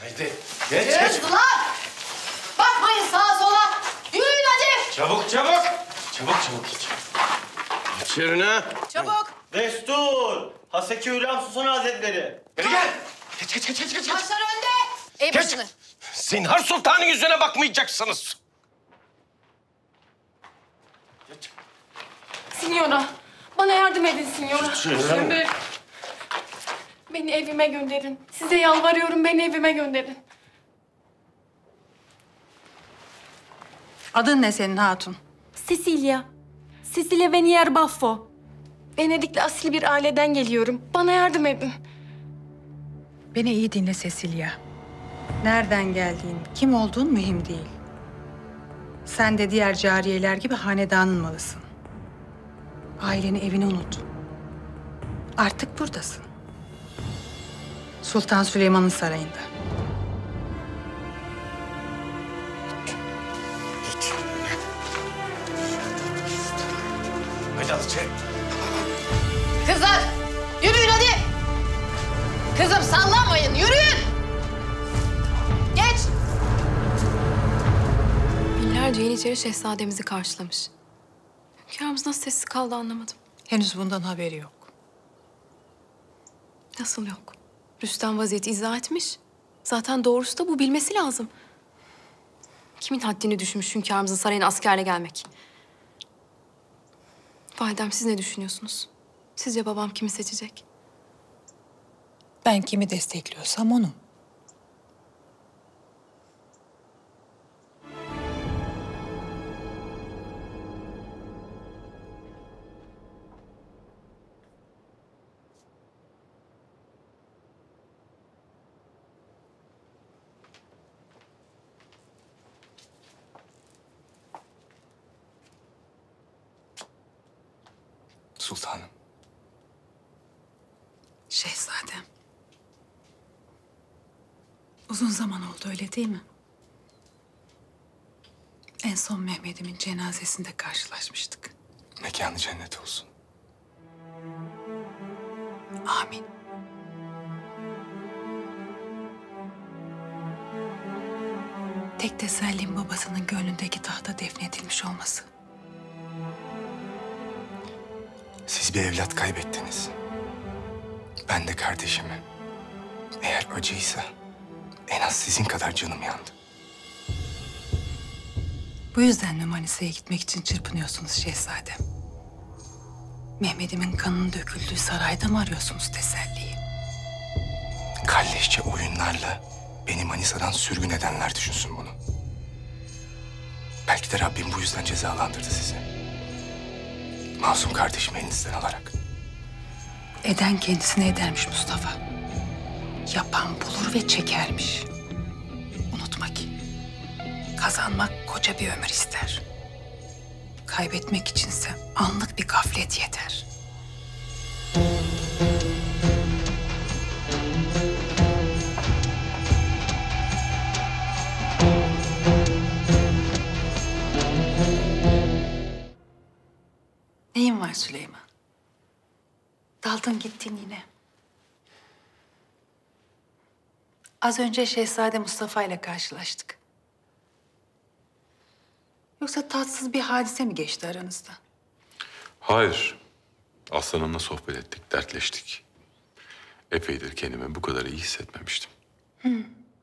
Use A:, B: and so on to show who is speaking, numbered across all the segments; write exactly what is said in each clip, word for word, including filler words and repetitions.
A: Haydi geç geç.
B: Hızlı lan! Bakmayın sağa sola. Yürüyün hadi.
A: Çabuk çabuk. Çabuk çabuk geç. Geç yerine.
B: Çabuk.
C: Destur! Haseki Hülya Susan Hazretleri.
A: Geri gel. Geç geç geç geç geç.
B: Başlar önde. Ey
A: Geç.
B: başını.
A: Zinhar Sultan'ın yüzüne bakmayacaksınız. Geç.
D: Signora, bana yardım edin Signora.
A: Şimdi.
D: Beni evime gönderin. Size yalvarıyorum, beni evime gönderin.
E: Adın ne senin hatun?
D: Cecilia. Cecilia Venier Baffo. Venedikli asil bir aileden geliyorum. Bana yardım edin.
E: Beni iyi dinle Cecilia. Nereden geldiğin, kim olduğun mühim değil. Sen de diğer cariyeler gibi hanedanın malısın. Aileni, evini unut. Artık buradasın. Sultan Süleyman'ın sarayında.
A: Geç. Haydi al içeri.
B: Kızlar yürüyün hadi. Kızım sallanmayın yürüyün. Geç.
D: Binlerce Yeniçeri şehzademizi karşılamış. Hünkârımız nasıl sessiz kaldı anlamadım.
E: Henüz bundan haberi yok.
D: Nasıl yok? Rüstem vaziyeti izah etmiş. Zaten doğrusu da bu, bilmesi lazım. Kimin haddini düşmüş hünkârımızın sarayına askerle gelmek? Validem, siz ne düşünüyorsunuz? Sizce babam kimi seçecek?
E: Ben kimi destekliyorsam onu.
A: Sultanım.
E: Şehzadem. Uzun zaman oldu, öyle değil mi? En son Mehmet'imin cenazesinde karşılaşmıştık.
A: Mekanı cennet olsun.
E: Amin. Tek tesellim babasının gönlündeki tahta defnedilmiş olması.
F: Siz bir evlat kaybettiniz. Ben de kardeşimi. Eğer acıysa en az sizin kadar canım yandı.
E: Bu yüzden mi Manisa'ya gitmek için çırpınıyorsunuz şehzadem? Mehmet'imin kanının döküldüğü sarayda mı arıyorsunuz teselliyi?
F: Kalleşçe oyunlarla beni Manisa'dan sürgün edenler düşünsün bunu. Belki de Rabbim bu yüzden cezalandırdı sizi. Masum kardeşimi elinizden alarak.
E: Eden kendisine edermiş Mustafa. Yapan bulur ve çekermiş. Unutma ki kazanmak koca bir ömür ister. Kaybetmek içinse anlık bir gaflet yeter. Neyin var Süleyman? Daldın gittin yine. Az önce Şehzade Mustafa ile karşılaştık. Yoksa tatsız bir hadise mi geçti aranızda?
G: Hayır. Aslanımla sohbet ettik, dertleştik. Epeydir kendimi bu kadar iyi hissetmemiştim.
E: Hı.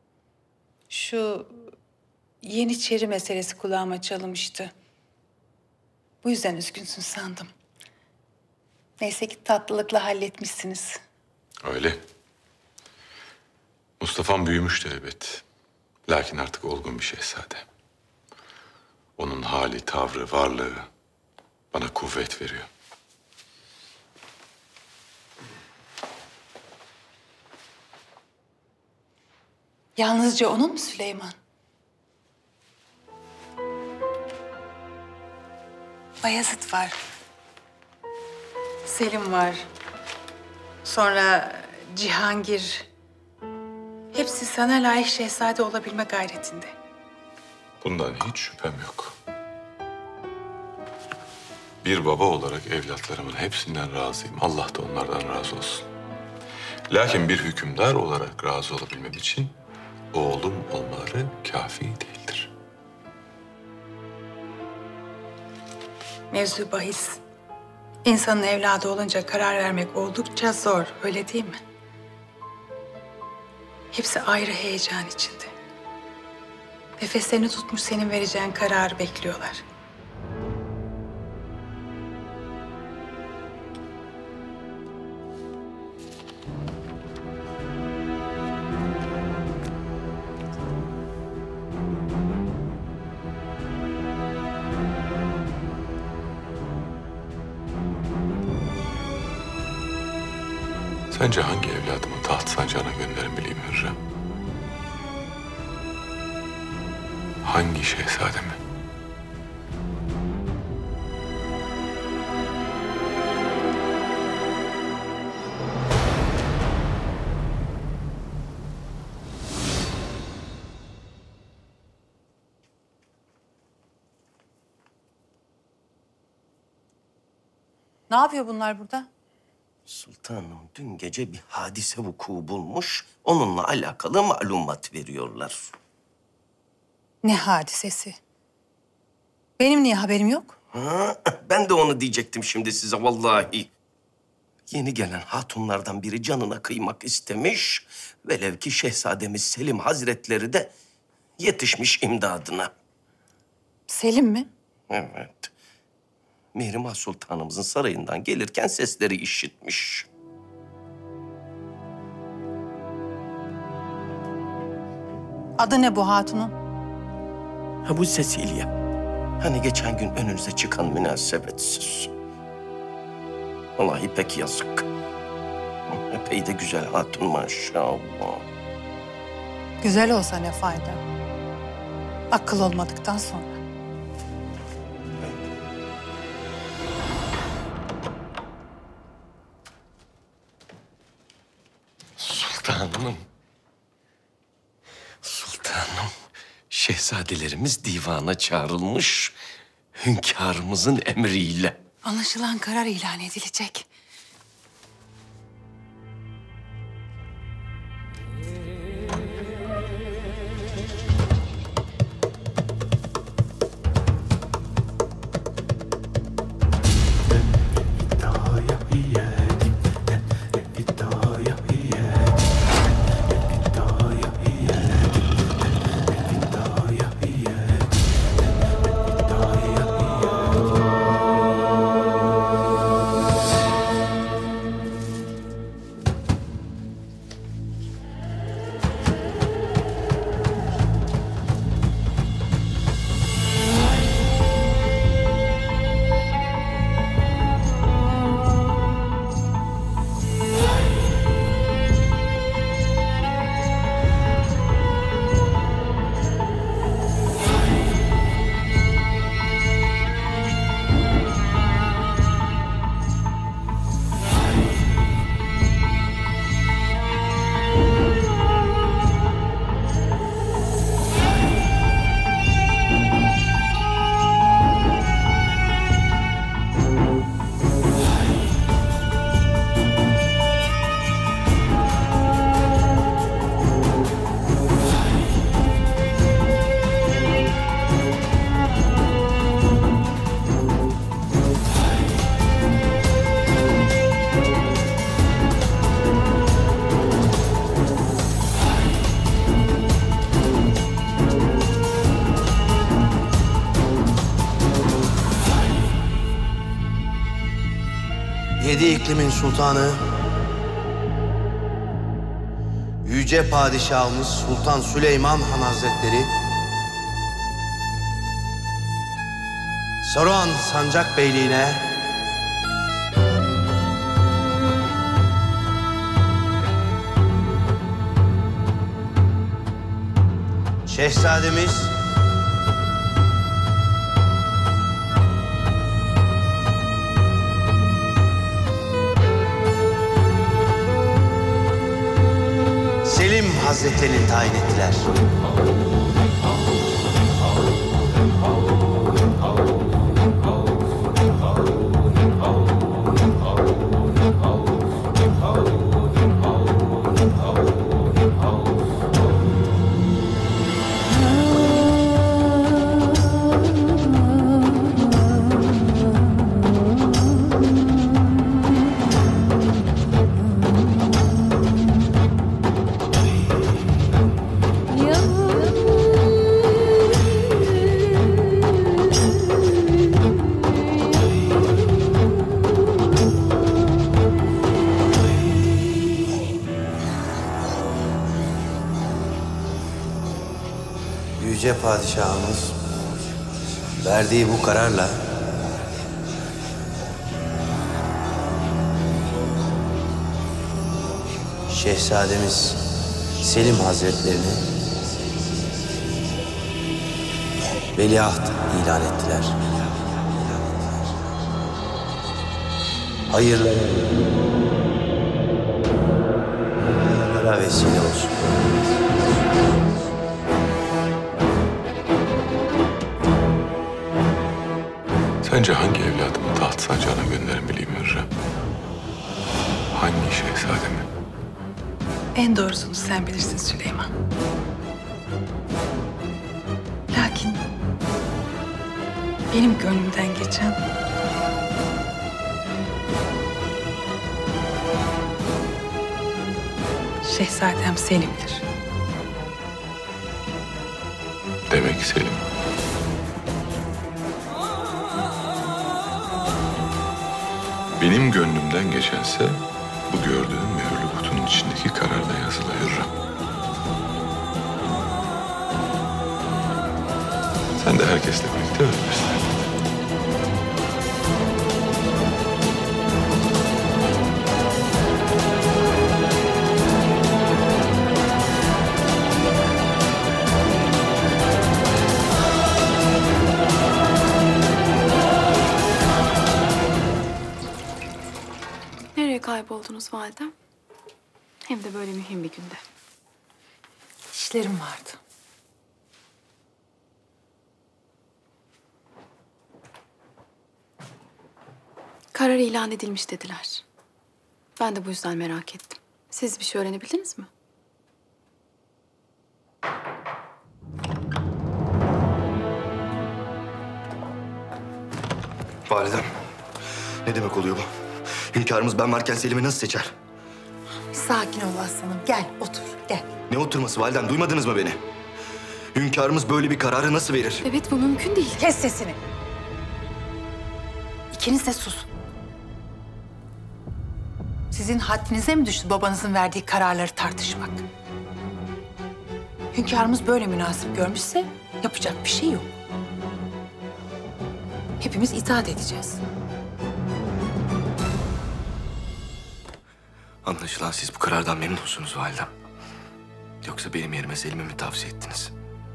E: Şu Yeniçeri meselesi kulağıma çalınmıştı. Bu yüzden üzgünsün sandım. Neyse ki tatlılıkla halletmişsiniz.
G: Öyle. Mustafa'm büyümüştü elbet. Lakin artık olgun bir şehzade. Onun hali, tavrı, varlığı bana kuvvet veriyor.
E: Yalnızca onun mu Süleyman? Bayezid var. Selim var. Sonra Cihangir. Hepsi sana layık şehzade olabilme gayretinde.
G: Bundan hiç şüphem yok. Bir baba olarak evlatlarımın hepsinden razıyım. Allah da onlardan razı olsun. Lakin bir hükümdar olarak razı olabilmem için oğlum olmaları kafi değildir.
E: Mevzu bahis. İnsanın evladı olunca karar vermek oldukça zor, öyle değil mi? Hepsi ayrı heyecan içinde. Nefeslerini tutmuş senin vereceğin kararı bekliyorlar.
G: Sence hangi evladımı taht sancağına gönderebileyim Hürrem? Hangi şehzademi?
E: Ne yapıyor bunlar burada?
H: Sultanım dün gece bir hadise vuku bulmuş. Onunla alakalı malumat veriyorlar.
E: Ne hadisesi? Benim niye haberim yok?
H: Ha, ben de onu diyecektim şimdi size vallahi. Yeni gelen hatunlardan biri canına kıymak istemiş. Velev ki Şehzademiz Selim Hazretleri de yetişmiş imdadına.
E: Selim mi?
H: Evet. Mihrimah Sultanımızın sarayından gelirken sesleri işitmiş.
E: Adı ne bu hatunun?
H: Ha bu Cecilia. Hani geçen gün önünüze çıkan münasebetsiz. Vallahi pek yazık. Epey de güzel hatun maşallah.
E: Güzel olsa ne fayda? Akıl olmadıktan sonra.
H: Sultanım. Sultanım. Şehzadelerimiz divana çağrılmış. Hünkârımızın emriyle.
E: Anlaşılan karar ilan edilecek.
I: Yedi iklimin sultanı, Yüce Padişahımız Sultan Süleyman Han Hazretleri, Saruhan Sancak Beyliğine Şehzademiz Selim Hazretlerini tayin ettiler. Yüce Padişahımız verdiği bu kararla Şehzademiz Selim Hazretlerini veliaht ilan ettiler. Hayırlara, hayırlara vesile olsun.
G: Sence hangi evladımı taht sancağına göndermeliyim Hürrem? Hangi şehzademi?
E: En doğrusunu sen bilirsin Süleyman. Lakin benim gönlümden geçen Şehzadem Selim'dir.
G: Demek Selim. Benim gönlümden geçense bu gördüğün mühürlü kutunun içindeki kararda yazılı Hürrem. Sen de herkesle birlikte ölmüşsün.
D: Nereye kayboldunuz validem? Hem de böyle mühim bir günde.
E: İşlerim vardı.
D: Karar ilan edilmiş dediler. Ben de bu yüzden merak ettim. Siz bir şey öğrenebildiniz mi?
J: Validem, ne demek oluyor bu? Hünkârımız ben varken Selim'i nasıl seçer?
E: Sakin ol aslanım. Gel otur gel.
J: Ne oturması validem, duymadınız mı beni? Hünkârımız böyle bir kararı nasıl verir?
D: Evet, bu mümkün değil.
E: Kes sesini. İkiniz de susun. Sizin haddinize mi düştü babanızın verdiği kararları tartışmak? Hünkârımız böyle münasip görmüşse yapacak bir şey yok. Hepimiz itaat edeceğiz.
J: Anlaşılan siz bu karardan memnunsunuz validem. Yoksa benim yerime Selim'i mi tavsiye ettiniz?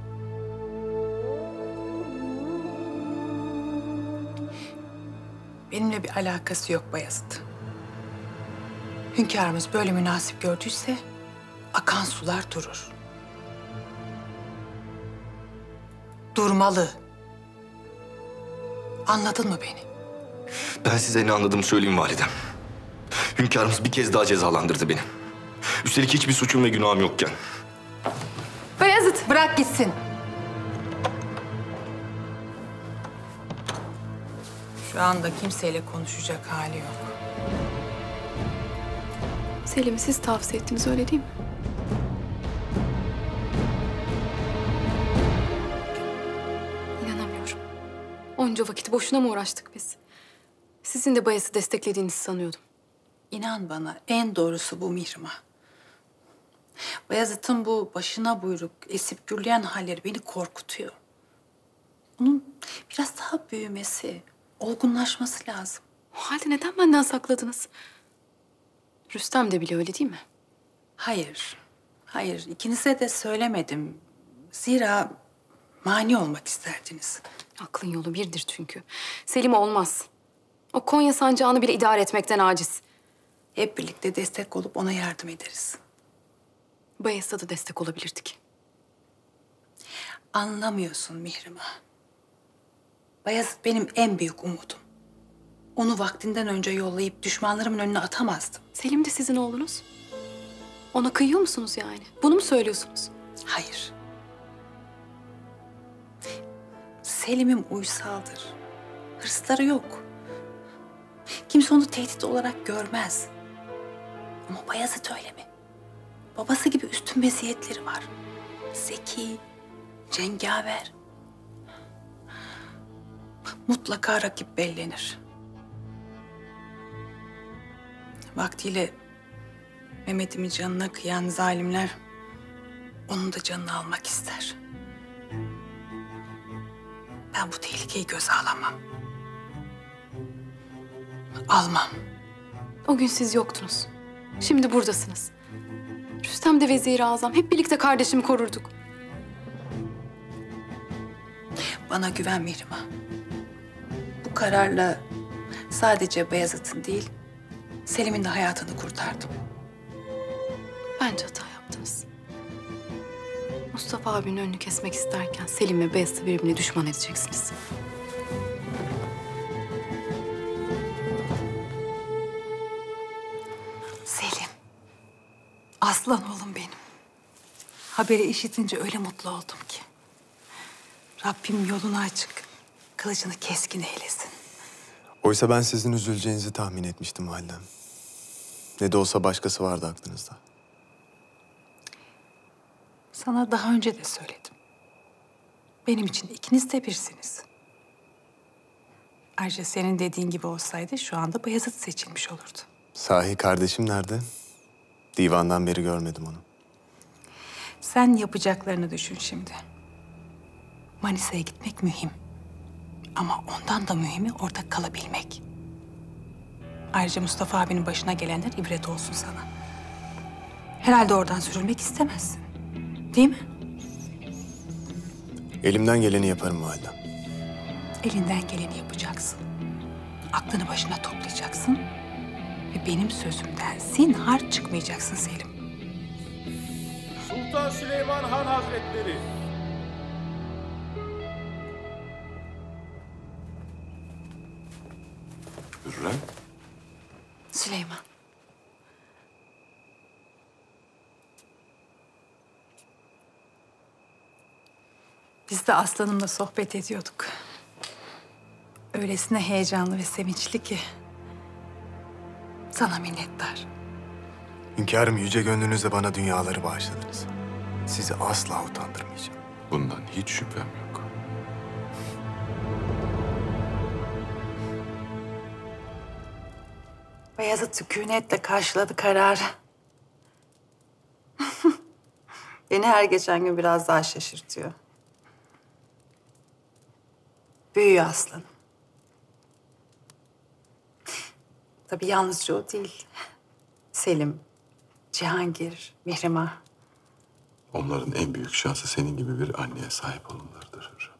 E: Benimle bir alakası yok Bayezid. Hünkârımız böyle münasip gördüyse akan sular durur. Durmalı. Anladın mı beni?
J: Ben size ne anladığımı söyleyeyim validem. Hünkârımız bir kez daha cezalandırdı beni. Üstelik hiçbir suçum ve günahım yokken.
E: Bayezid bırak gitsin. Şu anda kimseyle konuşacak hali yok.
D: Selim'i siz tavsiye ettiniz, öyle değil mi? İnanamıyorum. Onca vakit boşuna mı uğraştık biz? Sizin de Bayezid'i desteklediğinizi sanıyordum.
E: İnan bana en doğrusu bu Mihrimah. Bayezid'in bu başına buyruk, esip gürleyen halleri beni korkutuyor. Onun biraz daha büyümesi, olgunlaşması lazım.
D: O halde neden benden sakladınız? Rüstem de bile öyle değil mi?
E: Hayır, hayır. İkinize de söylemedim. Zira mani olmak isterdiniz.
D: Aklın yolu birdir çünkü. Selim olmaz. O Konya sancağını bile idare etmekten aciz.
E: Hep birlikte destek olup ona yardım ederiz.
D: Bayezid'e de destek olabilirdik.
E: Anlamıyorsun Mihrimah. Bayezid benim en büyük umudum. Onu vaktinden önce yollayıp düşmanlarımın önüne atamazdım.
D: Selim de sizin oğlunuz. Ona kıyıyor musunuz yani? Bunu mu söylüyorsunuz?
E: Hayır. Selim'im uysaldır. Hırsları yok. Kimse onu tehdit olarak görmez. Ama Bayezid öyle mi? Babası gibi üstün meziyetleri var. Zeki, cengaver. Mutlaka rakip bellenir. Vaktiyle Mehmet'imin canına kıyan zalimler onun da canını almak ister. Ben bu tehlikeyi göze alamam. Almam.
D: O gün siz yoktunuz. Şimdi buradasınız. Rüstem de Vezir-i Azam. Hep birlikte kardeşimi korurduk.
E: Bana güven Mihrimah. Bu kararla sadece Beyazıt'ın değil, Selim'in de hayatını kurtardım.
D: Bence hata yaptınız. Mustafa abinin önünü kesmek isterken Selim ve Beyazıt'ı birbirine düşman edeceksiniz.
E: Selim. Aslan oğlum benim. Haberi işitince öyle mutlu oldum ki. Rabbim yolunu açık, kılıcını keskin eylesin.
K: Oysa ben sizin üzüleceğinizi tahmin etmiştim validem. Ne de olsa başkası vardı aklınızda.
E: Sana daha önce de söyledim. Benim için ikiniz de birsiniz. Ayrıca senin dediğin gibi olsaydı şu anda Beyazıt seçilmiş olurdu.
K: Sahi kardeşim nerede? Divandan beri görmedim onu.
E: Sen yapacaklarını düşün şimdi. Manisa'ya gitmek mühim. Ama ondan da mühimi orada kalabilmek. Ayrıca Mustafa abinin başına gelenler ibret olsun sana. Herhalde oradan sürülmek istemezsin. Değil mi?
K: Elimden geleni yaparım validem.
E: Elinden geleni yapacaksın. Aklını başına toplayacaksın. Ve benim sözümden zinhar çıkmayacaksın Selim.
L: Sultan Süleyman Han Hazretleri.
G: Hürrem.
E: Süleyman. Biz de aslanımla sohbet ediyorduk. Öylesine heyecanlı ve sevinçli ki. Sana minnettar.
K: Hünkârım yüce gönlünüzle bana dünyaları bağışladınız. Sizi asla utandırmayacağım.
G: Bundan hiç şüphem yok.
E: Beyazıt sükunetle karşıladı kararı. Beni her geçen gün biraz daha şaşırtıyor. Büyüyor aslanım. Tabii yalnızca o değil. Selim, Cihangir, Mihrimah.
G: Onların en büyük şansı senin gibi bir anneye sahip olmalarıdır Hürrem.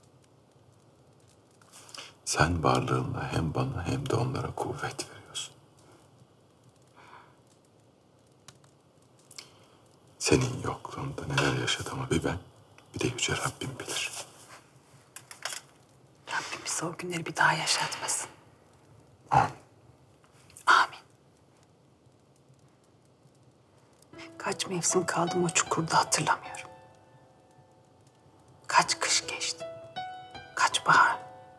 G: Sen varlığınla hem bana hem de onlara kuvvet veriyorsun. Senin yokluğunda neler yaşadığımı bir ben, bir de yüce Rabbim bilir.
E: Rabbim bize o günleri bir daha yaşatmasın.
G: Amin.
E: Amin. Kaç mevsim kaldım o çukurda hatırlamıyorum. Kaç kış geçti. Kaç bahar.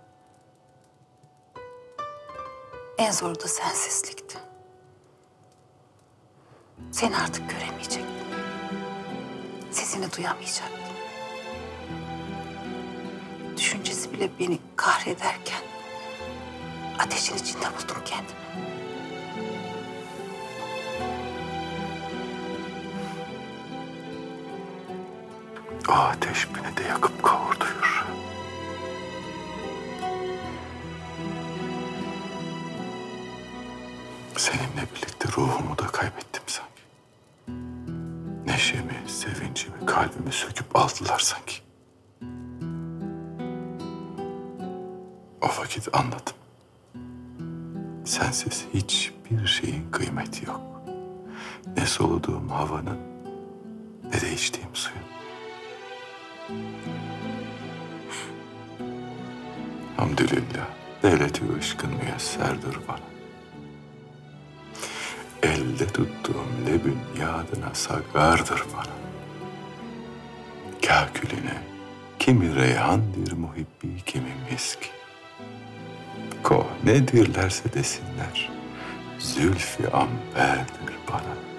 E: En zoru da sensizlikti. Seni artık göremeyecektim. Sesini duyamayacaktım. Düşüncesi bile beni kahrederken ateşin içinde buldum kendimi.
G: O ateş beni de yakıp kavurdu Hürrem. Seninle birlikte ruhumu da kaybettim sanki. Neşemi, sevincimi, kalbimi söküp aldılar sanki. O vakit anladım. Sensiz hiçbir şeyin kıymeti yok. Ne soluduğum havanın ne de içtiğim suyun. Hamdülillah, devleti ışkın müyesserdir bana. Elde tuttuğum lebün yadına sagardır bana. Kâküline kimi reyhandir muhibbi, kimi misk. Ko nedirlerse desinler, zülfü amberdir bana.